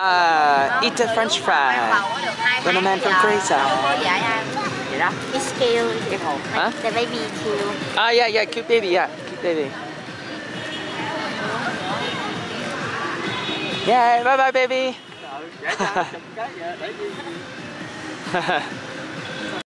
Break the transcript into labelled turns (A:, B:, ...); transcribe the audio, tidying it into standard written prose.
A: Eat a French fry. When a man from Fraser.
B: Vậy đó. It's cute. Cái hộp.
A: Hả?
B: The baby cute.
A: Yeah, cute baby, yeah, cute baby. Yeah, bye bye baby.